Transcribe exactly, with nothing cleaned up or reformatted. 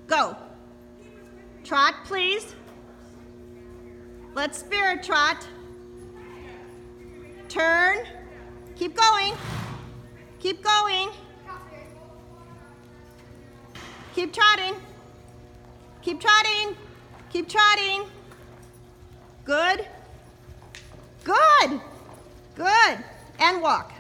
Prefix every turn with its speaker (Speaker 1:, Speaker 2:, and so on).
Speaker 1: Go. Trot, please. Let's spirit trot. Turn. Keep going. Keep going. Keep trotting. Keep trotting. Keep trotting. Good. Good. Good. And walk.